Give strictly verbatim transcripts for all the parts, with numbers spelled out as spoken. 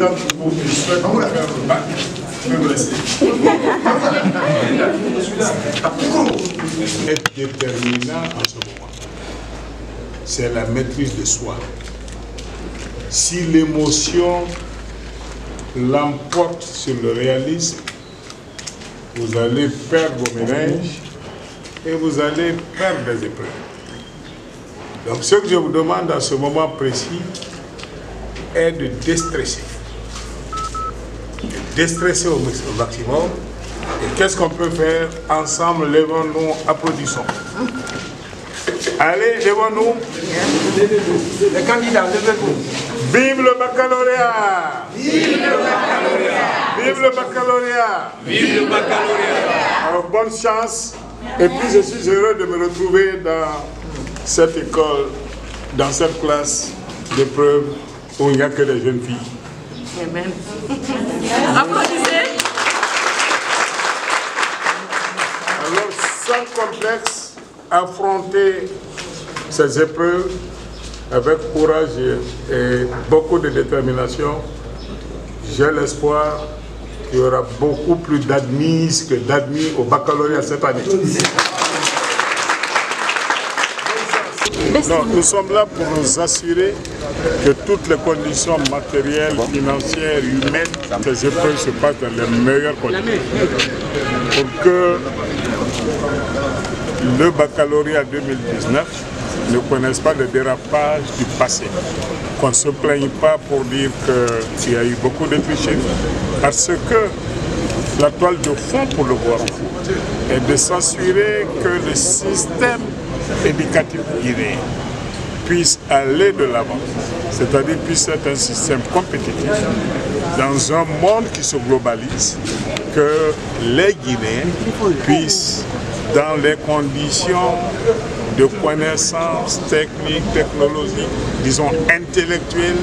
d'entre vous qui souhaitent faire le bac peuvent rester. Être déterminant en ce moment, c'est la maîtrise de soi. Si l'émotion l'emporte sur le réalisme, vous allez perdre vos méninges et vous allez perdre des épreuves. Donc ce que je vous demande à ce moment précis est de déstresser. De déstresser au maximum. Et qu'est-ce qu'on peut faire? Ensemble, levons-nous, applaudissons. Allez, levons-nous. Les candidats, levez-vous. Vive le baccalauréat! Vive le baccalauréat! Vive le baccalauréat! Vive le baccalauréat! Alors, bonne chance. Et puis je suis heureux de me retrouver dans cette école, dans cette classe d'épreuve où il n'y a que des jeunes filles. Amen. Applaudissez. Alors, sans complexe, affronter ces épreuves avec courage et beaucoup de détermination. J'ai l'espoir qu'il y aura beaucoup plus d'admises que d'admis au baccalauréat cette année. Non, nous sommes là pour nous assurer que toutes les conditions matérielles, financières, humaines, ces épreuves se passent dans les meilleures conditions. Pour que le baccalauréat deux mille dix-neuf ne connaisse pas de dérapage du passé. Qu'on ne se plaigne pas pour dire qu'il y a eu beaucoup de tricheries. Parce que la toile de fond pour le voir est de s'assurer que le système éducatif guinéen puisse aller de l'avant, c'est-à-dire puisse être un système compétitif dans un monde qui se globalise, que les Guinéens puissent, dans les conditions de connaissances techniques, technologiques, disons intellectuelles,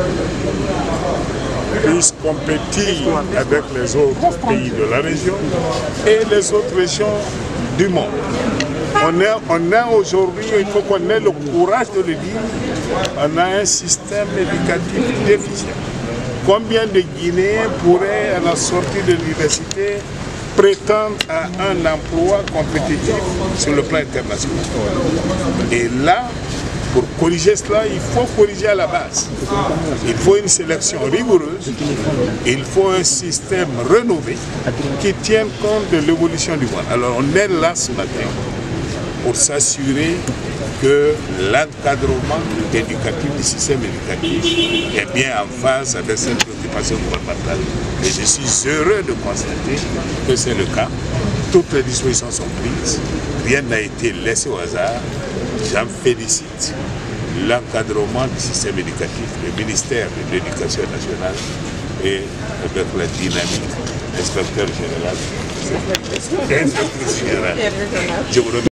puissent compétir avec les autres pays de la région et les autres régions du monde. On est, on est aujourd'hui, il faut qu'on ait le courage de le dire, on a un système éducatif déficient. Combien de Guinéens pourraient, à la sortie de l'université, prétendre à un emploi compétitif sur le plan international? Et là, pour corriger cela, il faut corriger à la base. Il faut une sélection rigoureuse, il faut un système rénové qui tienne compte de l'évolution du monde. Alors on est là ce matin pour s'assurer que l'encadrement éducatif du système éducatif est bien en phase avec cette préoccupation gouvernementale. Et je suis heureux de constater que c'est le cas. Toutes les dispositions sont prises, rien n'a été laissé au hasard. J'en félicite l'encadrement du système éducatif, le ministère de l'Éducation nationale et avec la dynamique, inspecteur général, inspecteur général. Je vous remercie.